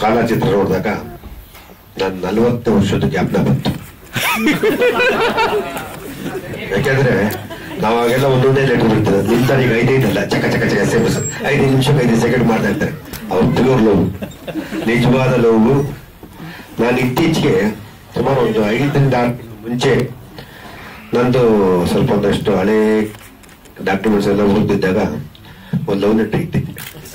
ಕಾಲ ಚಿತ್ರ ನೋಡಿದಾಗ ನಾನು 40 ವರ್ಷದ ಜ್ಞಾಪನ ಬಂತು. ಯಾಕೆಂದ್ರೆ ನಾವಾಗೆಲ್ಲ ಒಂದೊಂದೇ ಲೆಟರ್ ಬಿಡ್ತಾರೆ, ನಿಮ್ ತಾರೀಗ 5 ಅಲ್ಲ, ಚಕ ಚಕ ಚಕ SMS 5 ನಿಮಿಷಕ್ಕೆ 5 ಸೆಕೆಂಡ್ ಮಾಡ್ತಾ ಇರ್ತಾರೆ. ಅವ್ರು ಪ್ಯೂರ್ ಲವ್, ನಿಜವಾದ ಲವ್. ನಾನು ಇತ್ತೀಚೆಗೆ ಸುಮಾರು ಒಂದು 5 ದಿನದ ಮುಂಚೆ ನಂದು ಸ್ವಲ್ಪ ಒಂದಷ್ಟು ಹಳೆ ಡಾಕ್ಯುಮೆಂಟ್ಸ್ ಎಲ್ಲ ಓದಿದ್ದಾಗ ಒಂದು ಲವ್ ಲೆಟರ್ ಇಟ್ಟಿದ್ದೆ.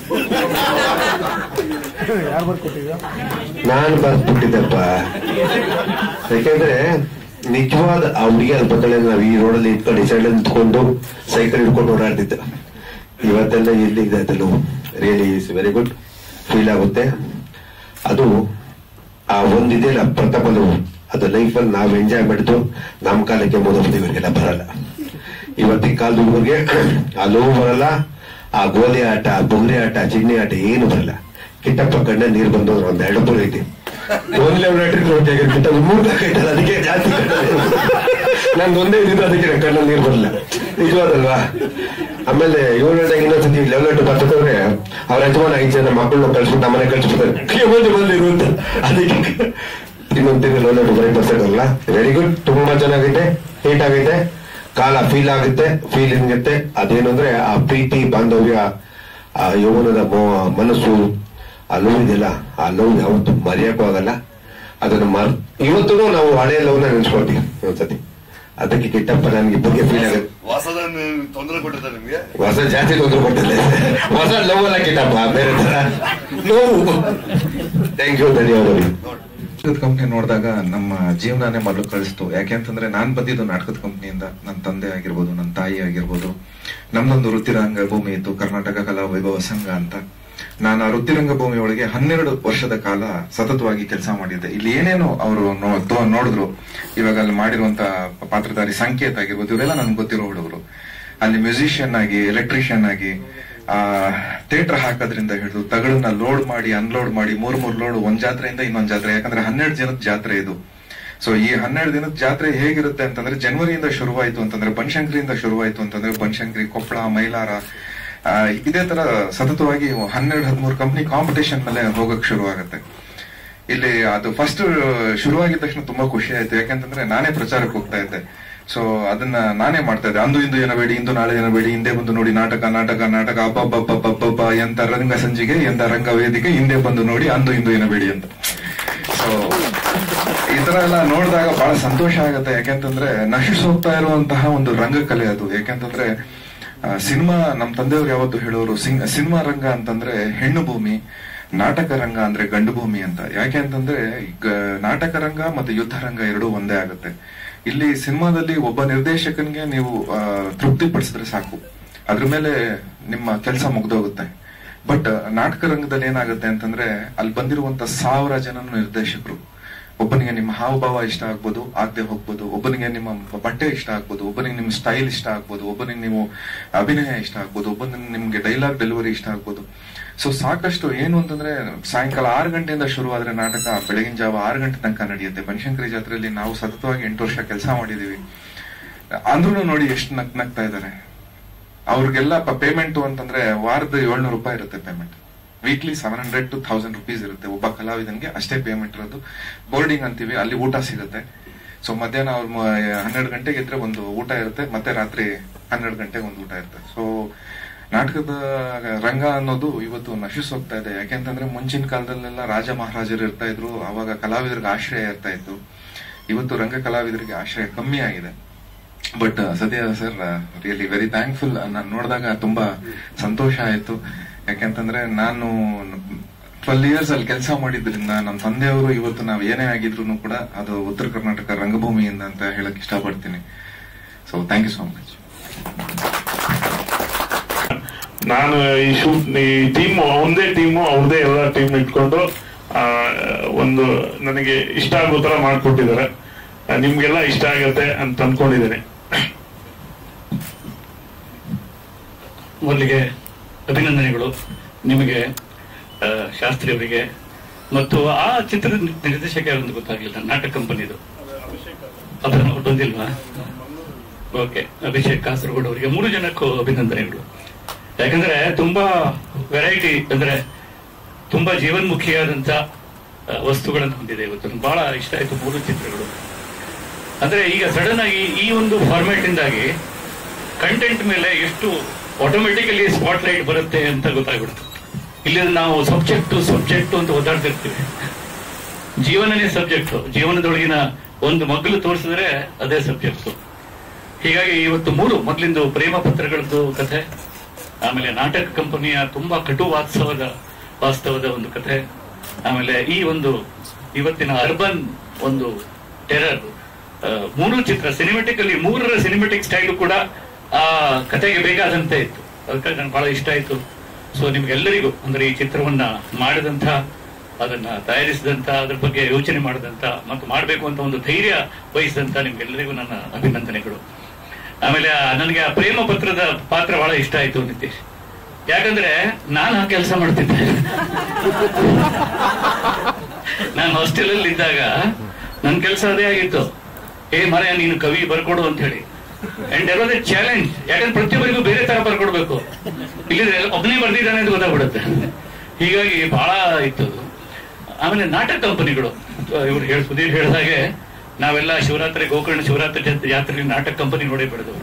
ನಾನು ಬರ್ದ್ಬಿಟ್ಟಿದ್ದಪ್ಪ. ಯಾಕೆಂದ್ರೆ ನಿಜವಾದ ಆ ಹುಡುಗಿ ಅಲ್ಲಿ ಬಂದಳೆ, ನಾವು ಈ ರೋಡಲ್ಲಿ ಇಟ್ಕೊಂಡು ಈ ಸೈಡ್ ನಿಂತ್ಕೊಂಡು ಸೈಕಲ್ ಹಿಡ್ಕೊಂಡು ಓಡಾಡ್ತಿದ್ದ. ಇವತ್ತೆಲ್ಲ ಎಲ್ಲಿ ಇದೆ ಅದೆಲ್ಲ really is very good feel ಆಗುತ್ತೆ. ಅದು ಆ ಒಂದಿದೆಯಲ್ಲ ಪ್ರಥಮ ಲವ್, ಅದು ಲೈಫಲ್ಲಿ ನಾವು ಎಂಜಾಯ್ ಮಾಡಿದ್ದು ನಮ್ಮ ಕಾಲಕ್ಕೆ ಇವರಿಗೆಲ್ಲ ಬರಲ್ಲ. ಇವತ್ತಿನ ಕಾಲದ ಹುಡುಗರಿಗೆ ಆ ಲವ್ ಬರಲ್ಲ, ಆ ಗೋಲಿ ಆಟ, ಬುಗ್ರಿ ಆಟ, ಚಿನ್ನಿ ಆಟ ಏನು ಬರಲ್ಲ. ಕಿಟ್ಟಪ್ಪ ಕಣ್ಣ ನೀರು ಬಂದವ್ರು ಒಂದ್ 2 ಐತಿ. ಒಂದ್ ಕಿಟ್ಟ 3 ಐತಲ್ಲ, ಅದಕ್ಕೆ ಜಾಸ್ತಿ ನಂದು ಒಂದೇ ಇದ್ದು ಅದಕ್ಕೆ ಕಣ್ಣ ನೀರು ಬರಲ್ಲ. ನಿಜವಾದಲ್ವಾ? ಆಮೇಲೆ 7 ಗಂಟೆಗೆ ಇನ್ನೊಂದ್ಸತಿ ಲೆವೆಲ್ ಬರ್ತದ್ರೆ ಅವ್ರ ಯಜಮಾನ 5 ಜನ ಮಕ್ಕಳನ್ನ ಕಳ್ಸ್ಬಿಟ್ಟು ನಮ್ಮನೆ ಕಳ್ಸ್ಬಿಡ್ತಾರೆ ಬಂದಿರುವಂತ. ಅದಕ್ಕೆ ಇನ್ನೊಂದು ಲೆವೆಲ್ ಬರೀ ಬರ್ಸಕ್ಕಲ್ಲ. ವೆರಿ ಗುಡ್, ತುಂಬಾ ಚೆನ್ನಾಗೈತೆ, ಹೀಟ್ ಆಗೈತೆ, ಕಾಲ ಫೀಲ್ ಆಗುತ್ತೆ, ಫೀಲಿಂಗ್ ಇರುತ್ತೆ. ಅದೇನು ಅಂದ್ರೆ ಆ ಪ್ರೀತಿ, ಬಾಂಧವ್ಯ, ಆ ಯೌವನದ ಮನಸ್ಸು, ಆ ಲವ್ ಇದೆಯಲ್ಲ, ಆ ಲವ್ ಯಾವತ್ತು ಮರೆಯಕ್ಕೂ ಆಗಲ್ಲ. ಅದನ್ನ ಇವತ್ತು ನಾವು ಹಳೆ ಲವ್ನ ನೆನ್ಸ್ಕೊಳ್ತೀವಿ ಒಂದ್ಸತಿ. ಅದಕ್ಕೆ ಕಿಟ್ಟಪ್ಪ ನನ್ಗೆ ಬಗ್ಗೆ ಫೀಲ್ ಆಗುತ್ತೆ. ಹೊಸ ಜಾಸ್ತಿ ತೊಂದರೆ ಕೊಟ್ಟಿಲ್ಲ, ಹೊಸ ಲವ್ ಅಲ್ಲ ಕಿಟ್ಟಪ್ಪ, ಬೇರೆ ತರ ನೋವು. ಥ್ಯಾಂಕ್ ಯು, ಧನ್ಯವಾದಗಳು. ಕಂಪ್ನಿ ನೋಡಿದಾಗ ನಮ್ಮ ಜೀವನನೇ ಮೊದಲು ಕಳಿಸ್ತು. ಯಾಕೆಂತಂದ್ರೆ ನಾನ್ ಬಂದಿದ್ದು ನಾಟಕದ ಕಂಪ್ನಿಯಿಂದ. ನನ್ನ ತಂದೆ ಆಗಿರ್ಬೋದು, ನನ್ನ ತಾಯಿ ಆಗಿರ್ಬೋದು, ನಮ್ದೊಂದು ವೃತ್ತಿರಂಗ ಭೂಮಿ ಇತ್ತು, ಕರ್ನಾಟಕ ಕಲಾ ವೈಭವ ಸಂಘ ಅಂತ. ನಾನು ಆ ವೃತ್ತಿರಂಗ ಭೂಮಿ ಒಳಗೆ 12 ವರ್ಷದ ಕಾಲ ಸತತವಾಗಿ ಕೆಲಸ ಮಾಡಿದ್ದೆ. ಇಲ್ಲಿ ಏನೇನು ಅವರು ನೋಡಿದ್ರು, ಇವಾಗ ಅಲ್ಲಿ ಮಾಡಿರುವಂತ ಪಾತ್ರಧಾರಿ ಸಂಕೇತ ಆಗಿರ್ಬೋದು, ಇವರೆಲ್ಲ ನನ್ಗೆ ಗೊತ್ತಿರೋ ಹುಡುಗರು. ಅಲ್ಲಿ ಮ್ಯೂಸಿಷಿಯನ್ ಆಗಿ, ಎಲೆಕ್ಟ್ರಿಷಿಯನ್ ಆಗಿ, ಥಿಯೇಟರ್ ಹಾಕೋದ್ರಿಂದ ಹಿಡಿದು ತಗಳನ್ನ ಲೋಡ್ ಮಾಡಿ ಅನ್ಲೋಡ್ ಮಾಡಿ 3 ಲೋಡ್ ಒಂದ್ ಜಾತ್ರೆಯಿಂದ ಇನ್ನೊಂದ್ ಜಾತ್ರೆ. ಯಾಕಂದ್ರೆ 12 ದಿನದ ಜಾತ್ರೆ ಇದು. ಸೊ ಈ 12 ದಿನದ ಜಾತ್ರೆ ಹೇಗಿರುತ್ತೆ ಅಂತಂದ್ರೆ, ಜನವರಿಯಿಂದ ಶುರುವಾಯಿತು ಅಂತಂದ್ರೆ ಬನಶಂಕರಿಯಿಂದ ಶುರುವಾಯಿತು ಅಂತಂದ್ರೆ ಬನಶಂಕರಿ, ಕೊಪ್ಪಳ, ಮೈಲಾರ, ಇದೇ ತರ ಸತತವಾಗಿ 12-13 ಕಂಪ್ನಿ ಕಾಂಪಿಟೇಷನ್ ಮೇಲೆ ಹೋಗಕ್ ಶುರುವಾಗುತ್ತೆ. ಇಲ್ಲಿ ಅದು ಫಸ್ಟ್ ಶುರುವಾಗಿದ ತಕ್ಷಣ ತುಂಬಾ ಖುಷಿ ಆಯ್ತು. ಯಾಕಂತಂದ್ರೆ ನಾನೇ ಪ್ರಚಾರಕ್ಕೆ ಹೋಗ್ತಾ ಇದ್ದೆ. ಸೊ ಅದನ್ನ ನಾನೇ ಮಾಡ್ತಾ ಇದ್ದೆ. ಅಂದು ಇಂದು ಏನಬೇಡಿ, ಇಂದು ನಾಳೆ ಏನಬೇಡಿ, ಹಿಂದೆ ಬಂದು ನೋಡಿ ನಾಟಕ ನಾಟಕ ನಾಟಕ, ಅಬ್ಬಬ್ಬಬ್ಬಬ್ಬಬ್ಬ, ಎಂತ ರಂಗ ಸಂಜಿಗೆ, ಎಂತ ರಂಗ ವೇದಿಕೆ, ಹಿಂದೆ ಬಂದು ನೋಡಿ ಅಂದು ಇಂದು ಏನಬೇಡಿ ಅಂತ. ಸೊ ಈ ತರ ಎಲ್ಲ ನೋಡಿದಾಗ ಬಹಳ ಸಂತೋಷ ಆಗತ್ತೆ. ಯಾಕೆಂತಂದ್ರೆ ನಶಿಸ್ ಹೋಗ್ತಾ ಇರುವಂತಹ ಒಂದು ರಂಗಕಲೆ ಅದು. ಯಾಕೆಂತಂದ್ರೆ ಸಿನಿಮಾ, ನಮ್ ತಂದೆಯವ್ರು ಯಾವತ್ತು ಹೇಳೋರು, ಸಿನಿಮಾ ರಂಗ ಅಂತಂದ್ರೆ ಹೆಣ್ಣು ಭೂಮಿ, ನಾಟಕ ರಂಗ ಅಂದ್ರೆ ಗಂಡು ಭೂಮಿ ಅಂತ. ಯಾಕೆ ಅಂತಂದ್ರೆ ನಾಟಕ ರಂಗ ಮತ್ತೆ ಯುದ್ಧ ರಂಗ ಎರಡೂ ಒಂದೇ ಆಗುತ್ತೆ. ಇಲ್ಲಿ ಸಿನಿಮಾದಲ್ಲಿ ಒಬ್ಬ ನಿರ್ದೇಶಕನಿಗೆ ನೀವು ತೃಪ್ತಿಪಡಿಸಿದ್ರೆ ಸಾಕು, ಅದ್ರ ಮೇಲೆ ನಿಮ್ಮ ಕೆಲಸ ಮುಗ್ದೋಗುತ್ತೆ. ಬಟ್ ನಾಟಕ ರಂಗದಲ್ಲಿ ಏನಾಗುತ್ತೆ ಅಂತಂದ್ರೆ, ಅಲ್ಲಿ ಬಂದಿರುವಂತ 1000 ಜನ ನಿರ್ದೇಶಕರು. ಒಬ್ಬನಿಗೆ ನಿಮ್ಮ ಹಾವಭಾವ ಇಷ್ಟ ಆಗ್ಬೋದು, ಆಗದೆ ಹೋಗ್ಬೋದು. ಒಬ್ಬನಿಗೆ ನಿಮ್ಮ ಬಟ್ಟೆ ಇಷ್ಟ ಆಗ್ಬೋದು, ಒಬ್ಬನಿಗೆ ನಿಮ್ಮ ಸ್ಟೈಲ್ ಇಷ್ಟ ಆಗ್ಬೋದು, ಒಬ್ಬನಿಗೆ ನೀವು ಅಭಿನಯ ಇಷ್ಟ ಆಗ್ಬೋದು, ಒಬ್ಬನಿಗೆ ನಿಮ್ಗೆ ಡೈಲಾಗ್ ಡೆಲಿವರಿ ಇಷ್ಟ ಆಗ್ಬೋದು. ಸೊ ಸಾಕಷ್ಟು ಏನು ಅಂತಂದ್ರೆ, ಸಾಯಂಕಾಲ 6 ಗಂಟೆಯಿಂದ ಶುರುವಾದ್ರೆ ನಾಟಕ ಬೆಳಗಿನ ಜಾವ 6 ಗಂಟೆ ತನಕ ನಡೆಯುತ್ತೆ. ಬನಶಂಕರಿ ಜಾತ್ರೆಯಲ್ಲಿ ನಾವು ಸತತವಾಗಿ 8 ವರ್ಷ ಕೆಲಸ ಮಾಡಿದೀವಿ. ಅಂದ್ರೂ ನೋಡಿ ಎಷ್ಟು ನಗ್ತಾ ಇದ್ದಾರೆ. ಅವ್ರಿಗೆಲ್ಲ ಪೇಮೆಂಟ್ ಅಂತಂದ್ರೆ ವಾರದ 700 ರೂಪಾಯಿ ಇರುತ್ತೆ ಪೇಮೆಂಟ್. ವೀಕ್ಲಿ 700 to 1000 rupees ಇರುತ್ತೆ. ಒಬ್ಬ ಕಲಾವಿದನ್ಗೆ ಅಷ್ಟೇ ಪೇಮೆಂಟ್ ಇರೋದು. ಬೋರ್ಡಿಂಗ್ ಅಂತೀವಿ, ಅಲ್ಲಿ ಊಟ ಸಿಗುತ್ತೆ. ಸೊ ಮಧ್ಯಾಹ್ನ ಅವ್ರು 12 ಗಂಟೆಗೆ ಇದ್ರೆ ಒಂದು ಊಟ ಇರುತ್ತೆ, ಮತ್ತೆ ರಾತ್ರಿ 12 ಗಂಟೆಗೆ ಒಂದು ಊಟ ಇರುತ್ತೆ. ಸೊ ನಾಟಕದ ರಂಗ ಅನ್ನೋದು ಇವತ್ತು ನಶಿಸ್ ಹೋಗ್ತಾ ಇದೆ. ಯಾಕೆಂತಂದ್ರೆ ಮುಂಚಿನ ಕಾಲದಲ್ಲೆಲ್ಲ ರಾಜ ಮಹಾರಾಜರು ಇರ್ತಾ ಇದ್ರು, ಅವಾಗ ಕಲಾವಿದರಿಗೆ ಆಶ್ರಯ ಇರ್ತಾ ಇತ್ತು. ಇವತ್ತು ರಂಗ ಕಲಾವಿದರಿಗೆ ಆಶ್ರಯ ಕಮ್ಮಿ ಆಗಿದೆ. ಬಟ್ ಸದ್ಯ ಸರ್ ರಿಯಲಿ ವೆರಿ ಥ್ಯಾಂಕ್ಫುಲ್. ನಾನು ನೋಡಿದಾಗ ತುಂಬಾ ಸಂತೋಷ ಆಯ್ತು. ಯಾಕೆಂತಂದ್ರೆ ನಾನು 12 years ಅಲ್ಲಿ ಕೆಲಸ ಮಾಡಿದ್ರಿಂದ ನಮ್ಮ ತಂದೆಯವರು ಇವತ್ತು ನಾವು ಏನೇ ಆಗಿದ್ರು ಕೂಡ ಅದು ಉತ್ತರ ಕರ್ನಾಟಕ ರಂಗಭೂಮಿಯಿಂದ ಅಂತ ಹೇಳಕ್ ಇಷ್ಟಪಡ್ತೀನಿ. So thank you so much. ನಾನು ಈ ಟೀಮ್ ಒಂದೇ ಟೀಮು, ಅವ್ರದೇ ಎಲ್ಲ ಟೀಮ್ ಇಟ್ಕೊಂಡು ಒಂದು ನನಗೆ ಇಷ್ಟ ಆಗೋ ತರ ಮಾಡ್ಕೊಟ್ಟಿದ್ದಾರೆ. ನಿಮ್ಗೆಲ್ಲ ಇಷ್ಟ ಆಗತ್ತೆ ಅಂತ ಅನ್ಕೊಂಡಿದ್ದೇನೆ. ಮೊದಲಿಗೆ ಅಭಿನಂದನೆಗಳು ನಿಮಗೆ, ಶಾಸ್ತ್ರಿ ಅವರಿಗೆ, ಮತ್ತು ಆ ಚಿತ್ರದ ನಿರ್ದೇಶಕ ಯಾರು ಗೊತ್ತಾಗ್ಲಿಲ್ಲ, ನಾಟಕ ಕಂಪನಿದು ಅದನ್ನು ಹೊಟ್ಟೊಂದಿಲ್ವಾ? ಓಕೆ, ಅಭಿಷೇಕ್ ಕಾಸರಗೋಡು ಅವರಿಗೆ 3 ಜನಕ್ಕೂ ಅಭಿನಂದನೆಗಳು. ಯಾಕಂದ್ರೆ ತುಂಬಾ ವೆರೈಟಿ, ಅಂದ್ರೆ ತುಂಬಾ ಜೀವನ್ಮುಖಿಯಾದಂತ ವಸ್ತುಗಳನ್ನು ಹೊಂದಿದೆ. ಇವತ್ತು ಬಹಳ ಇಷ್ಟ ಆಯ್ತು 3 ಚಿತ್ರಗಳು. ಅಂದ್ರೆ ಈಗ ಸಡನ್ ಆಗಿ ಈ ಒಂದು ಫಾರ್ಮ್ಯಾಟ್ ಇಂದಾಗಿ ಕಂಟೆಂಟ್ ಮೇಲೆ ಎಷ್ಟು ಆಟೋಮೆಟಿಕಲಿ ಸ್ಪಾಟ್ ಲೈಟ್ ಬರುತ್ತೆ ಅಂತ ಗೊತ್ತಾಗ್ಬಿಡುತ್ತೆ. ಇಲ್ಲಿ ನಾವು ಸಬ್ಜೆಕ್ಟ್ ಅಂತ ಓದಾಡ್ತಿರ್ತೀವಿ. ಜೀವನನೇ ಸಬ್ಜೆಕ್ಟ್. ಜೀವನದೊಳಗಿನ ಒಂದು ಮಗ್ಗಲು ತೋರಿಸಿದ್ರೆ ಅದೇ ಸಬ್ಜೆಕ್ಟ್. ಹೀಗಾಗಿ ಇವತ್ತು 3 ಮೊದಲಿಂದು ಪ್ರೇಮ ಪತ್ರಗಳದ್ದು ಕಥೆ, ಆಮೇಲೆ ನಾಟಕ ಕಂಪನಿಯ ತುಂಬಾ ಕಟು ವಾಸ್ತವದ ಒಂದು ಕಥೆ, ಆಮೇಲೆ ಈ ಒಂದು ಇವತ್ತಿನ ಅರ್ಬನ್ ಒಂದು ಟೆರರ್, 3 ಚಿತ್ರ ಸಿನಿಮೆಟಿಕಲಿ 3ರ ಸಿನಿಮೆಟಿಕ್ ಸ್ಟೈಲು ಕೂಡ ಆ ಕಥೆಗೆ ಬೇಕಾದಂತೆ ಇತ್ತು. ಅದಕ್ಕಾಗಿ ನನಗೆ ಬಹಳ ಇಷ್ಟ ಆಯ್ತು. ಸೊ ನಿಮ್ಗೆಲ್ಲರಿಗೂ ಅಂದ್ರೆ ಈ ಚಿತ್ರವನ್ನ ಮಾಡಿದಂತ, ಅದನ್ನ ತಯಾರಿಸಿದಂತ, ಅದ್ರ ಬಗ್ಗೆ ಯೋಚನೆ ಮಾಡಿದಂತ ಮತ್ತು ಮಾಡಬೇಕು ಅಂತ ಒಂದು ಧೈರ್ಯ ವಹಿಸಿದಂತ ನಿಮ್ಗೆಲ್ಲರಿಗೂ ನನ್ನ ಅಭಿನಂದನೆಗಳು. ಆಮೇಲೆ ನನಗೆ ಆ ಪ್ರೇಮ ಪತ್ರದ ಪಾತ್ರ ಬಹಳ ಇಷ್ಟ ಆಯ್ತು ನಿತೀಶ್. ಯಾಕಂದ್ರೆ ನಾನು ಆ ಕೆಲಸ ಮಾಡ್ತಿದ್ದೆ. ನಾನು ಹಾಸ್ಟೆಲ್ ಅಲ್ಲಿ ಇದ್ದಾಗ ನನ್ನ ಕೆಲಸ ಅದೇ ಆಗಿತ್ತು. ಮರೆಯ ನೀನು ಕವಿ ಬರ್ಕೊಡು ಅಂತ ಹೇಳಿ. And uh was a challenge. ಯಾಕಂದ್ರೆ ಪ್ರತಿಯೊಬ್ಬರಿಗೂ ಬೇರೆ ತರ ಬರ್ಕೊಡ್ಬೇಕು. ಇಲ್ಲಿದ್ರೆ ಒಬ್ಬನೇ ಬರ್ದಿದ್ದಾನೆ ಅಂತ ಗೊತ್ತಾಗ್ಬಿಡುತ್ತೆ. ಹೀಗಾಗಿ ಬಹಳ ಇತ್ತು. ಆಮೇಲೆ ನಾಟಕ ಕಂಪನಿಗಳು, ಇವ್ರು ಸುಧೀರ್ ಹೇಳಿದಾಗೆ ನಾವೆಲ್ಲ ಶಿವರಾತ್ರಿ ಗೋಕರ್ಣ ಶಿವರಾತ್ರಿ ಜಾತ್ರೆಯಲ್ಲಿ ನಾಟಕ ಕಂಪನಿ ನೋಡೇ ಬೆಳೆದವರು.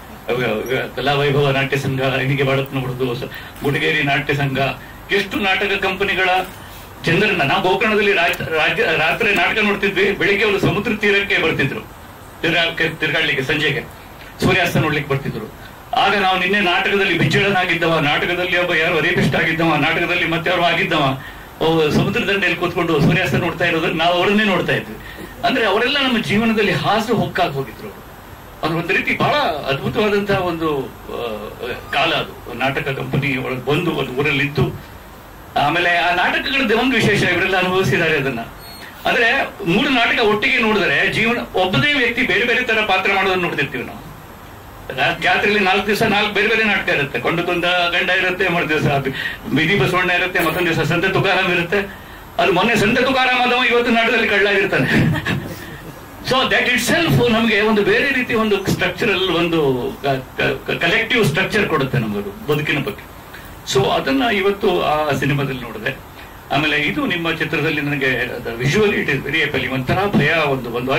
ಕಲಾವೈಭವ ನಾಟ್ಯ ಸಂಘ, ಹೀಗೆ ಬಾಳತ್ನಗುಡ್ದು, ಗುಡಿಗೇರಿ ನಾಟ್ಯ ಸಂಘ, ಎಷ್ಟು ನಾಟಕ ಕಂಪನಿಗಳ ಚಂದ್ರನ. ನಾವು ಗೋಕರ್ಣದಲ್ಲಿ ರಾತ್ರಿ ನಾಟಕ ನೋಡ್ತಿದ್ವಿ. ಬೆಳಿಗ್ಗೆ ಅವರು ಸಮುದ್ರ ತೀರಕ್ಕೆ ಬರ್ತಿದ್ರು ತಿರ್ಗಾಡ್ಲಿಕ್ಕೆ, ಸಂಜೆಗೆ ಸೂರ್ಯಾಸ್ತ ನೋಡ್ಲಿಕ್ಕೆ ಬರ್ತಿದ್ರು. ಆಗ ನಾವು ನಿನ್ನೆ ನಾಟಕದಲ್ಲಿ ಬಿಚ್ಚಳನಾಗಿದ್ದವ, ನಾಟಕದಲ್ಲಿ ಒಬ್ಬ ಯಾರೋ ರೇಪಿಸ್ಟ್ ಆಗಿದ್ದವ, ನಾಟಕದಲ್ಲಿ ಮತ್ತೆ ಯಾರು ಆಗಿದ್ದವ ಸಮುದ್ರ ದಂಡೆಯಲ್ಲಿ ಕೂತ್ಕೊಂಡು ಸೂರ್ಯಾಸ್ತ ನೋಡ್ತಾ ಇರೋದ್ರೆ ನಾವು ಅವರನ್ನೇ ನೋಡ್ತಾ ಇದ್ವಿ. ಅಂದ್ರೆ ಅವರೆಲ್ಲ ನಮ್ಮ ಜೀವನದಲ್ಲಿ ಹಾಸು ಹೊಕ್ಕಾಗಿ ಹೋಗಿದ್ರು. ಅದು ಒಂದು ರೀತಿ ಬಹಳ ಅದ್ಭುತವಾದಂತಹ ಒಂದು ಕಾಲ. ಅದು ನಾಟಕ ಕಂಪನಿ ಒಳಗೆ ಬಂದು ಒಂದು ಊರಲ್ಲಿದ್ದು, ಆಮೇಲೆ ಆ ನಾಟಕಗಳದ್ದು ಒಂದು ವಿಶೇಷ, ಇವರೆಲ್ಲ ಅನುಭವಿಸಿದ್ದಾರೆ ಅದನ್ನ. ಅಂದ್ರೆ 3 ನಾಟಕ ಒಟ್ಟಿಗೆ ನೋಡಿದ್ರೆ ಜೀವನ ಒಬ್ಬನೇ ವ್ಯಕ್ತಿ ಬೇರೆ ಬೇರೆ ತರ ಪಾತ್ರ ಮಾಡೋದನ್ನ ನೋಡ್ತಿರ್ತೀವಿ ನಾವು. ಜಾತ್ರೆಯಲ್ಲಿ 4 ದಿವಸ 4 ಬೇರೆ ಬೇರೆ ನಾಟಕ ಇರುತ್ತೆ. ಕೊಂಡತುಂದ ಗಂಡ ಇರುತ್ತೆ, ಮರು ದಿವಸ ಬೀದಿ ಬಸವಣ್ಣ ಇರುತ್ತೆ, ಮತ್ತೊಂದು ದಿವಸ ಸಂತ ತುಕಾರಾಮ್ ಇರುತ್ತೆ. ಅದು ಮೊನ್ನೆ ಸಂತ ತುಕಾರಾಮ್ ಆದವ ಇವತ್ತು ನಾಟಕದಲ್ಲಿ ಕಳ್ಳಾಗಿರ್ತಾನೆ. ಸೊ ದಟ್ ಇಟ್ ಸೆಲ್ಫ್ ನಮಗೆ ಒಂದು ಬೇರೆ ರೀತಿ ಒಂದು ಸ್ಟ್ರಕ್ಚರಲ್ ಒಂದು ಕಲೆಕ್ಟಿವ್ ಸ್ಟ್ರಕ್ಚರ್ ಕೊಡುತ್ತೆ ನಮಗದು ಬದುಕಿನ ಬಗ್ಗೆ. ಸೊ ಅದನ್ನ ಇವತ್ತು ಆ ಸಿನಿಮಾದಲ್ಲಿ ನೋಡಿದೆ. ಆಮೇಲೆ ಇದು ನಿಮ್ಮ ಚಿತ್ರದಲ್ಲಿ ನನಗೆ visually it is very appealing. ಒಂಥರ ಭಯ, ಒಂದು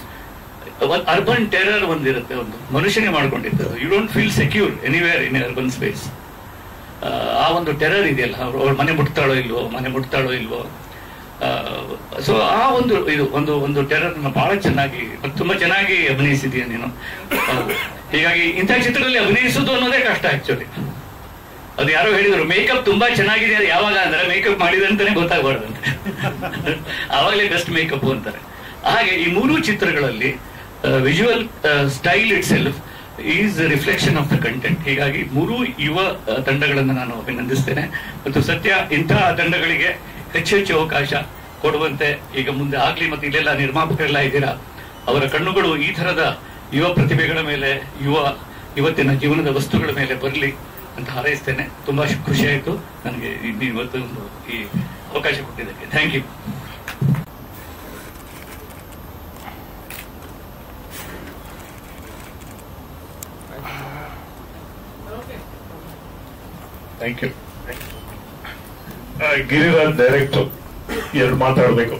ಅರ್ಬನ್ ಟೆರರ್ ಒಂದಿರುತ್ತೆ, ಒಂದು ಮನುಷ್ಯನೇ ಮಾಡ್ಕೊಂಡಿದ್ದು. You don't feel secure anywhere in urban space. ಆ ಒಂದು ಟೆರರ್ ಇದೆಯಲ್ಲ, ಅವ್ರ ಮನೆ ಮುಟ್ತಾಳೋ ಇಲ್ವೋ. ಸೊ ಆ ಒಂದು ಇದು ಒಂದು ಟೆರರ್ ಬಹಳ ಚೆನ್ನಾಗಿ, ತುಂಬಾ ಚೆನ್ನಾಗಿ ಅಭಿನಯಿಸಿದೀಯ ನೀನು. ಹೀಗಾಗಿ ಇಂಥ ಚಿತ್ರದಲ್ಲಿ ಅಭಿನಯಿಸುವುದು ಅನ್ನೋದೇ ಕಷ್ಟ ಆಕ್ಚುಲಿ. ಅದು ಯಾರೋ ಹೇಳಿದ್ರು ಮೇಕಪ್ ತುಂಬಾ ಚೆನ್ನಾಗಿದೆ, ಯಾವಾಗ ಅಂದ್ರೆ ಮೇಕಪ್ ಮಾಡಿದಂತಾನೆ ಗೊತ್ತಾಗಬಾರ್ದಂತೆ, ಆವಾಗಲೇ ಬೆಸ್ಟ್ ಮೇಕಪ್ ಅಂತಾರೆ. ಹಾಗೆ ಈ 3 ಚಿತ್ರಗಳಲ್ಲಿ visual style itself is reflection of the content. ಹೀಗಾಗಿ 3 ಯುವ ತಂಡಗಳನ್ನು ನಾನು ಅಭಿನಂದಿಸ್ತೇನೆ. ಮತ್ತು ಸತ್ಯ ಇಂತಹ ತಂಡಗಳಿಗೆ ಹೆಚ್ಚು ಅವಕಾಶ ಕೊಡುವಂತೆ ಈಗ ಮುಂದೆ ಆಗ್ಲಿ. ಮತ್ತು ಇಲ್ಲೆಲ್ಲ ನಿರ್ಮಾಪಕರೆಲ್ಲ ಇದ್ದೀರಾ, ಅವರ ಕಣ್ಣುಗಳು ಈ ತರದ ಯುವ ಪ್ರತಿಭೆಗಳ ಮೇಲೆ, ಇವತ್ತಿನ ಜೀವನದ ವಸ್ತುಗಳ ಮೇಲೆ ಬರಲಿ ಅಂತ ಹಾರೈಸ್ತೇನೆ. ತುಂಬಾ ಖುಷಿ ಆಯ್ತು ನನಗೆ ಇವತ್ತು ಈ ಅವಕಾಶ ಕೊಟ್ಟಿದ್ದಕ್ಕೆ. Thank you. Thank you. Giriraj director 2 ಮಾತಾಡಬೇಕು.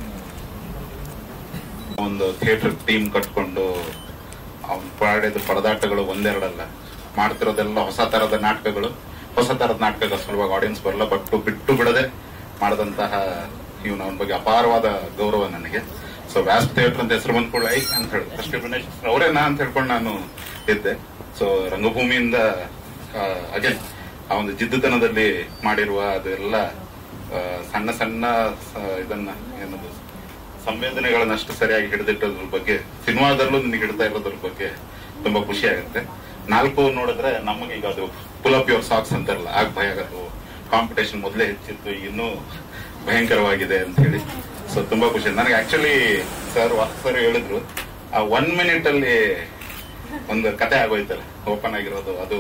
ಒಂದು ಥಿಯೇಟರ್ ಟೀಮ್ ಕಟ್ಕೊಂಡು ಅವ್ನು ಪಾಡಿದ ಪರದಾಟಗಳು ಒಂದೆರಡಲ್ಲ, ಮಾಡ್ತಿರೋದೆಲ್ಲ ಹೊಸ ತರದ ನಾಟಕಗಳ ಸಲುವಾಗಿ ಆಡಿಯನ್ಸ್ ಬರಲ್ಲ, ಬಿಟ್ಟು ಬಿಡದೆ ಮಾಡಿದಂತಹ ಅವನ ಬಗ್ಗೆ ಅಪಾರವಾದ ಗೌರವ ನನಗೆ. ಸೊ ವ್ಯಾಸ್ ಥಿಯೇಟರ್ ಅಂತ ಹೆಸರು ಬಂದ್ಕೊಳ್ಳಿ ಅಂತ ಹೇಳಿ ಫಸ್ಟ್ ಗಣೇಶ್ ಅವರೇನಾ ಅಂತ ಹೇಳ್ಕೊಂಡು ನಾನು ಇದ್ದೆ. ಸೊ ರಂಗಭೂಮಿಯಿಂದ ಅಗೇನ್ ಆ ಒಂದು ಜಿದ್ದುತನದಲ್ಲಿ ಮಾಡಿರುವ ಅದೆಲ್ಲ ಸಣ್ಣ ಇದನ್ನ ಏನದು ಸಂವೇದನೆಗಳನ್ನಷ್ಟು ಸರಿಯಾಗಿ ಹಿಡಿದಿಟ್ಟೋದ್ರ ಬಗ್ಗೆ ಸಿನಿಮಾದಲ್ಲೂ ನಿನಗೆ ಹಿಡ್ತಾ ಇರೋದ್ರ ಬಗ್ಗೆ ತುಂಬಾ ಖುಷಿ ಆಗುತ್ತೆ. 4 ನೋಡಿದ್ರೆ ನಮಗೆ ಈಗ ಅದು ಪುಲ್ ಅಪ್ ಯುವರ್ ಸಾಕ್ಸ್ ಅಂತಾರಲ್ಲ, ಆಗ ಭಯ ಆಗತ್ತು. ಕಾಂಪಿಟೇಷನ್ ಮೊದಲೇ ಹೆಚ್ಚಿತ್ತು, ಇನ್ನೂ ಭಯಂಕರವಾಗಿದೆ ಅಂತ ಹೇಳಿ. ಸೊ ತುಂಬಾ ಖುಷಿ ನನಗೆ. ಆಕ್ಚುಲಿ ಸರ್ ಹೇಳಿದ್ರು ಆ 1 minute ಅಲ್ಲಿ ಒಂದು ಕತೆ ಆಗೋಯ್ತಲ್ಲ ಓಪನ್ ಆಗಿರೋದು, ಅದು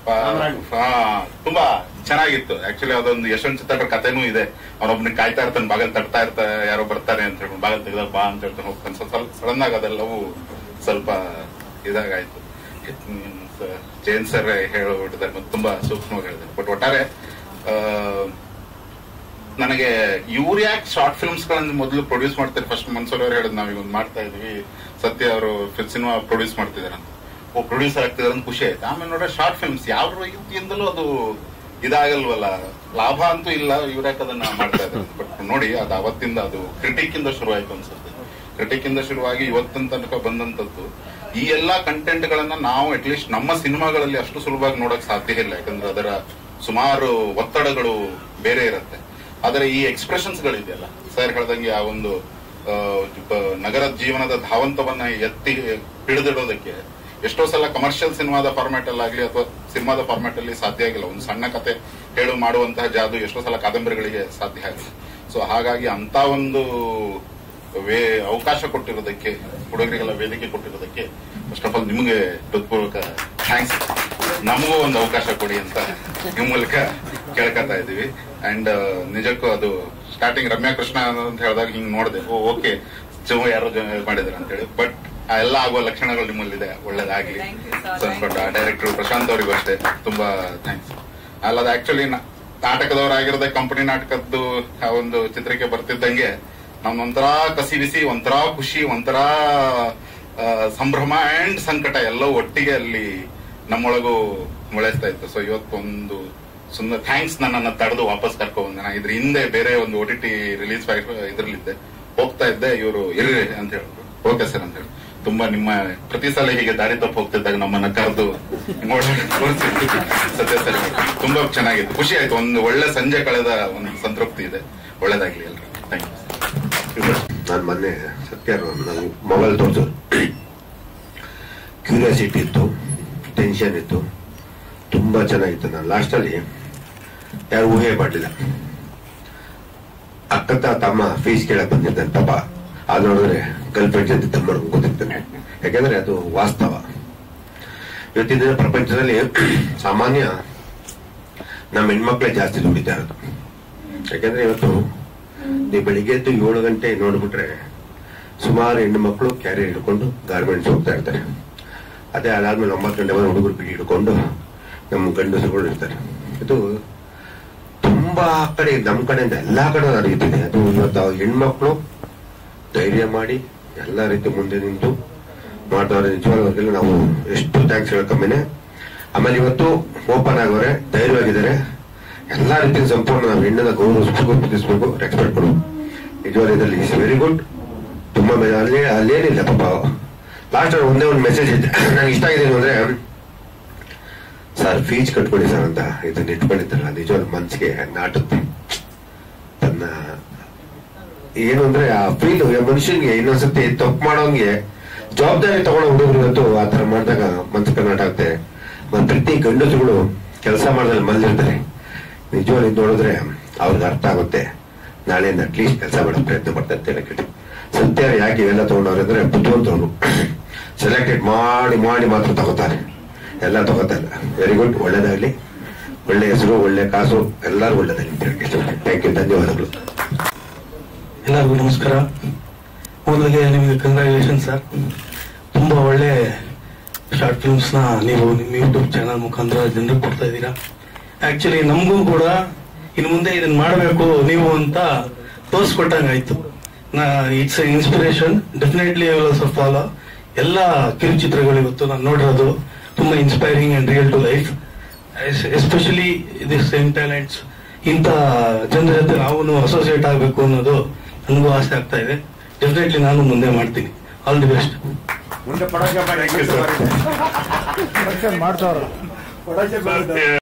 ತುಂಬಾ ಚೆನ್ನಾಗಿತ್ತು. ಆಕ್ಚುಲಿ ಅದೊಂದು ಯಶವಂತ್ ಚಿತ್ರ ಕಥೆನೂ ಇದೆ. ಅವನೊಬ್ಬನಿಗೆ ಕಾಯ್ತಾ ಇರ್ತಾನೆ, ಬಾಗಲ್ ತಡ್ತಾ ಇರ್ತಾರೆ, ಯಾರೋ ಬರ್ತಾರೆ ಅಂತ ಹೇಳ್ಕೊಂಡು ಬಾಗಲ್ ತೆಗೆದಾಗ ಬಾ ಅಂತ ಹೇಳ್ತಾನೆ, ಹೋಗ್ತಾನೆ. ಸಡನ್ ಆಗಿ ಅದೆಲ್ಲವೂ ಸ್ವಲ್ಪ ಇದಾಗಾಯ್ತು. ಜೈನ್ ಸರ್ ಹೇಳಿಬಿಟ್ಟಿದ್ದಾರೆ, ತುಂಬಾ ಸೂಕ್ಷ್ಮವಾಗಿ ಹೇಳಿದ್ದಾರೆ. ಬಟ್ ಒಟ್ಟಾರೆ ನನಗೆ ಇವ್ರು ಯಾಕೆ ಶಾರ್ಟ್ ಫಿಲ್ಮ್ಸ್ ಗಳನ್ನ ಮೊದಲು ಪ್ರೊಡ್ಯೂಸ್ ಮಾಡ್ತಾರೆ. ಫಸ್ಟ್ ಮನ್ಸೂರ್ ಅವ್ರು ಹೇಳಿದ್ ನಾವೀಗ ಒಂದು ಮಾಡ್ತಾ ಇದೀವಿ, ಸತ್ಯ ಅವರು ಸಿನಿಮಾ ಪ್ರೊಡ್ಯೂಸ್ ಮಾಡ್ತಿದಾರೆ ಅಂತ, ಪ್ರೊಡ್ಯೂಸರ್ ಆಗ್ತಿದಾರೆ ಅಂತ ಖುಷಿ ಆಯ್ತು. ಆಮೇಲೆ ನೋಡ್ರೆ ಶಾರ್ಟ್ ಫಿಲ್ಮ್ಸ್ ಯಾವ ರೀತಿಯಿಂದಲೂ ಅದು ಇದಾಗಲ್ವಲ್ಲ, ಲಾಭ ಅಂತೂ ಇಲ್ಲ, ಇವ್ರ್ಯಾಕೆ ಅದನ್ನ ಮಾಡ್ತಾ ಇದ್ದಾರೆ. ಬಟ್ ನೋಡಿ ಅದು ಅವತ್ತಿಂದ ಅದು ಕ್ರಿಟಿಕ್ ಇಂದ ಶುರುವಾಯ್ತು ಅನ್ಸುತ್ತೆ. ಕ್ರಿಟಿಕ್ ಇಂದ ಶುರುವಾಗಿ ಇವತ್ತಿನ ತನಕ ಬಂದಂತದ್ದು. ಈ ಎಲ್ಲಾ ಕಂಟೆಂಟ್ ಗಳನ್ನ ನಾವು ಅಟ್ಲೀಸ್ಟ್ ನಮ್ಮ ಸಿನಿಮಾಗಳಲ್ಲಿ ಅಷ್ಟು ಸುಲಭವಾಗಿ ನೋಡಕ್ ಸಾಧ್ಯ ಇಲ್ಲ, ಯಾಕಂದ್ರೆ ಅದರ ಸುಮಾರು ಒತ್ತಡಗಳು ಬೇರೆ ಇರುತ್ತೆ. ಆದರೆ ಈ ಎಕ್ಸ್ಪ್ರೆಷನ್ಸ್ ಗಳಿದೆಯಲ್ಲ, ಸರ್ ಹೇಳ್ದಂಗೆ ಆ ಒಂದು ನಗರ ಜೀವನದ ಧಾವಂತವನ್ನ ಎತ್ತಿ ಹಿಡಿದಿಡೋದಕ್ಕೆ ಎಷ್ಟೋ ಸಲ ಕಮರ್ಷಿಯಲ್ ಸಿನಿಮಾದ ಫಾರ್ಮ್ಯಾಟ್ ಅಲ್ಲಾಗ್ಲಿ ಅಥವಾ ಸಿನಿಮಾದ ಫಾರ್ಮ್ಯಾಟ್ ಅಲ್ಲಿ ಸಾಧ್ಯ ಆಗಿಲ್ಲ. ಒಂದು ಸಣ್ಣ ಕತೆ ಮಾಡುವಂತಹ ಜಾದು ಎಷ್ಟೋ ಸಲ ಕಾದಂಬರಿಗಳಿಗೆ ಸಾಧ್ಯ ಆಗಿಲ್ಲ. ಸೊ ಹಾಗಾಗಿ ಅಂತ ಒಂದು ಅವಕಾಶ ಕೊಟ್ಟಿರೋದಕ್ಕೆ, ಹುಡುಗರಿಗೆಲ್ಲ ವೇದಿಕೆ ಕೊಟ್ಟಿರೋದಕ್ಕೆ ಫಸ್ಟ್ ಆಫ್ ಆಲ್ ನಿಮಗೆ ಹೃತ್ಪೂರ್ವಕ ಥ್ಯಾಂಕ್ಸ್. ನಮಗೂ ಒಂದು ಅವಕಾಶ ಕೊಡಿ ಅಂತ ನಿಮ್ಮ ಮೂಲಕ ಕೇಳ್ಕೊತಾ ಇದೀವಿ. ಅಂಡ್ ನಿಜಕ್ಕೂ ಅದು ಸ್ಟಾರ್ಟಿಂಗ್ ರಮ್ಯಾ ಕೃಷ್ಣ ಅಂತ ಹೇಳಿದಾಗ ಹಿಂಗ್ ನೋಡಿದೆ, ಓಕೆ ಯಾರೋ ಮಾಡಿದಾರೆ ಅಂತ ಹೇಳಿ. ಬಟ್ ಎಲ್ಲ ಆಗುವ ಲಕ್ಷಣಗಳು ನಿಮ್ಮಲ್ಲಿದೆ, ಒಳ್ಳೇದಾಗ್ಲಿ. ಡೈರೆಕ್ಟರ್ ಪ್ರಶಾಂತ್ ಅವರಿಗೂ ಅಷ್ಟೇ ತುಂಬಾ ಥ್ಯಾಂಕ್ಸ್. ಅಲ್ಲದ ಆಕ್ಚುಲಿ ನಾಟಕದವರಾಗಿರೋದೇ ಕಂಪನಿ ನಾಟಕದ್ದು ಆ ಒಂದು ಚಿತ್ರಕ್ಕೆ ಬರ್ತಿದ್ದಂಗೆ ನಮ್ದೊಂಥರ ಕಸಿ ಬಿಸಿ, ಒಂಥರ ಖುಷಿ, ಒಂಥರ ಸಂಭ್ರಮ ಅಂಡ್ ಸಂಕಟ ಎಲ್ಲವೂ ಒಟ್ಟಿಗೆ ಅಲ್ಲಿ ನಮ್ಮೊಳಗೂ ಮೊಳೆಸ್ತಾ ಇತ್ತು. ಸೊ ಇವತ್ತೊಂದು ಸುಂದರ ಥ್ಯಾಂಕ್ಸ್. ನನ್ನನ್ನ ತಡೆದು ವಾಪಸ್ ಕರ್ಕೊಂಡ್ ಬಂದೆ. ಇದ್ರ ಹಿಂದೆ ಬೇರೆ ಒಂದು OTT ರಿಲೀಸ್ ಇದ್ರಲ್ಲಿದ್ದೆ, ಹೋಗ್ತಾ ಇದ್ದೆ, ಇವರು ಇರ್ರಿ ಅಂತ ಹೇಳಿದ್ರು. ಓಕೆ ಸರ್ ಅಂತ ಹೇಳಿ ತುಂಬಾ ನಿಮ್ಮ ಪ್ರತಿ ಸಲ ಹೀಗೆ ದಾರಿ ತಪ್ಪು ಹೋಗ್ತಿದ್ದಾಗ ನಮ್ಮನ್ನ ಕರೆದು ಸತ್ಯ ಸರಿ ತುಂಬಾ ಚೆನ್ನಾಗಿತ್ತು, ಖುಷಿ ಆಯ್ತು. ಒಂದು ಒಳ್ಳೆ ಸಂಜೆ ಕಳೆದ ಒಂದು ಸಂತೃಪ್ತಿ ಇದೆ. ಒಳ್ಳೇದಾಗ್ಲಿ ಎಲ್ರು. Thank you. ನಾನು ಮೊನ್ನೆ ಸತ್ಯ ಮೊಬೈಲ್ ತೋರಿಸೋದು ಕ್ಯೂರಿಯಾಸಿಟಿ ಇತ್ತು, ಟೆನ್ಷನ್ ಇತ್ತು, ತುಂಬಾ ಚೆನ್ನಾಗಿತ್ತು. ನಾನು ಲಾಸ್ಟ್ ಅಲ್ಲಿ ಯಾರು ಊಹೆ ಮಾಡಲಿಲ್ಲ. ಅಕ್ಕ ತಮ್ಮ ಫೀಸ್ ಕೇಳಕ್ ಬಂದಿದ್ದಾನೆ ಪಾಪ. ಅದು ನೋಡಿದ್ರೆ ಗರ್ಲ್ಫ್ರೆಂಡ್ ಜೊತೆ ತಮ್ಮ ಗೊತ್ತಿರ್ತಾನೆ, ಯಾಕಂದ್ರೆ ಅದು ವಾಸ್ತವ. ಇವತ್ತಿನ ದಿನ ಪ್ರಪಂಚದಲ್ಲಿ ಸಾಮಾನ್ಯ ನಮ್ಮ ಹೆಣ್ಮಕ್ಳೇ ಜಾಸ್ತಿ ದುಡಿತಾ ಇರೋದು. ಯಾಕಂದ್ರೆ ಇವತ್ತು ನೀವು ಬೆಳಿಗ್ಗೆ ಎದ್ದು 7 ಗಂಟೆ ನೋಡ್ಬಿಟ್ರೆ ಸುಮಾರು ಹೆಣ್ಣು ಮಕ್ಕಳು ಕ್ಯಾರಿಯರ್ ಹಿಡ್ಕೊಂಡು ಗಾರ್ಮೆಂಟ್ಸ್ ಹೋಗ್ತಾ ಇರ್ತಾರೆ. ಅದೇ ಅದಾದ್ಮೇಲೆ 9 ಗಂಟೆ ಬಂದು ಹುಡುಗರು ಬಿಡಿ ಹಿಡ್ಕೊಂಡು ನಮ್ಮ ಗಂಡಸರುಗಳು ಇರ್ತಾರೆ. ಇದು ತುಂಬಾ ಕಡೆ, ನಮ್ಮ ಕಡೆಯಿಂದ ಎಲ್ಲಾ ಕಡೆ ನಡೆಯುತ್ತಿದೆ. ಅದು ಇವತ್ತು ಹೆಣ್ಮಕ್ಳು ಧೈರ್ಯ ಮಾಡಿ ಎಲ್ಲ ರೀತಿ ಮುಂದೆ ನಿಂತು ಮಾಡ್ದವ್ರೆ. ನಿಜವಾಗ್ಲೂ ನಾವು ಎಷ್ಟು ಥ್ಯಾಂಕ್ಸ್ ಹೇಳಕಮ್ಮಿನೇ. ಆಮೇಲೆ ಇವತ್ತು ಓಪನ್ ಆಗೋರೆ, ಧೈರ್ಯವಾಗಿದ್ದಾರೆ. ಎಲ್ಲಾ ರೀತಿಯ ಸಂಪೂರ್ಣ ನಾವು ಹೆಣ್ಣನ್ನ ಗೌರವಿಸಬೇಕು, ಪ್ರೀತಿಸಬೇಕು, ರೆಸ್ಪೆಕ್ಟ್ ಕೊಡು. ನಿಜವಾಗ್ಲೂ ಇದರಲ್ಲಿ ಇಸ್ ವೆರಿ ಗುಡ್. ತುಂಬಾ ಅಲ್ಲೇನಿಲ್ಲ ಪಾಪ. ಲಾಸ್ಟ್ ಒಂದೇ ಒಂದು ಮೆಸೇಜ್ ಇದೆ ನನಗೆ ಇಷ್ಟ ಆಗಿದೆ ಅಂದ್ರೆ, ಸರ್ ಫೀಸ್ ಕಟ್ಕೊಳ್ಳಿ ಸರ್ ಅಂತ ಇದನ್ನ ಇಟ್ಕೊಂಡಿದ್ದಾರಲ್ಲ, ನಿಜವಾದ ಮನ್ಸಿಗೆ ನಾಟುತ್ತೆ. ತನ್ನ ಏನು ಅಂದ್ರೆ ಆ ಫೀಲ್ ಮನುಷ್ಯನ್ಗೆ ಇನ್ನೊಂದ್ಸತಿ ತಪ್ಪು ಮಾಡೋಂಗೆ ಜವಾಬ್ದಾರಿ ತಗೊಳ್ಳೋ ಹುಡುಗರಿಗಂತೂ ಆ ತರ ಮಾಡಿದಾಗ ಮನ್ಸು ಕರ್ನಾಟ ಆಗುತ್ತೆ. ಪ್ರತಿ ಗಂಡಸುಗಳು ಕೆಲಸ ಮಾಡಿದ್ರೆ ಮಲ್ಲಿರ್ತಾರೆ. ನಿಜವಾಗ್ಲೂ ನೋಡಿದ್ರೆ ಅವ್ರಿಗೆ ಅರ್ಥ ಆಗುತ್ತೆ, ನಾಳೆಯಿಂದ ಅಟ್ಲೀಸ್ಟ್ ಕೆಲಸ ಮಾಡೋ ಪ್ರಯತ್ನ ಪಡ್ತಾರೆ ಅಂತ ಹೇಳಕ್ಕೆ. ಸತ್ಯ ಯಾಕೆ ಇವೆಲ್ಲ ತಗೊಂಡವ್ರೆ ಅಂದ್ರೆ ಬುದ್ಧಿವಂತರು ಸೆಲೆಕ್ಟೆಡ್ ಮಾಡಿ ಮಾಡಿ ಮಾತ್ರ ತಗೋತಾರೆ, ಎಲ್ಲ ತಗೋತಾ ಇಲ್ಲ. ವೆರಿ ಗುಡ್, ಒಳ್ಳೇದಾಗ್ಲಿ. ಒಳ್ಳೆ ಹೆಸರು, ಒಳ್ಳೆ ಕಾಸು, ಎಲ್ಲರೂ ಒಳ್ಳೇದಾಗ್ಲಿ ಅಂತ ಹೇಳಕ್ಕೆ. ಥ್ಯಾಂಕ್ ಯು, ಧನ್ಯವಾದಗಳು. ಎಲ್ಲರಿಗೂ ನಮಸ್ಕಾರ. ಮೊದಲಿಗೆ ನಿಮಗೆ ಕಂಗ್ರ್ಯಾಚುಲೇಷನ್ ಸರ್. ತುಂಬಾ ಒಳ್ಳೆ ಶಾರ್ಟ್ ಫಿಲ್ಮ್ಸ್ ನ ನೀವು ನಿಮ್ಮ ಯೂಟ್ಯೂಬ್ ಚಾನಲ್ ಮುಖಾಂತರ ಜನರಿಗೆ ಕೊಡ್ತಾ ಇದ್ದೀರಾ. ಆಕ್ಚುಲಿ ನಮಗೂ ಕೂಡ ಇನ್ನು ಮುಂದೆ ಇದನ್ನ ಮಾಡಬೇಕು ನೀವು ಅಂತ ತೋರಿಸ್ಕೊಟ್ಟಂಗಾಯ್ತು. It's inspiration. Definitely also follow. ಎಲ್ಲ ಕಿರುಚಿತ್ರಗಳು ಇವತ್ತು ನಾನು ನೋಡಿರೋದು ತುಂಬಾ inspiring and real to life. Especially this same talents ಇಂಥ ಜನರ ಜೊತೆ ನಾವು ಅಸೋಸಿಯೇಟ್ ಆಗಬೇಕು ಅನ್ನೋದು ನನಗೂ ಆಸೆ ಆಗ್ತಾ ಇದೆ. ಡೆಫಿನೆಟ್ಲಿ ನಾನು ಮುಂದೆ ಮಾಡ್ತೀನಿ. All the best. ಮುಂದೆ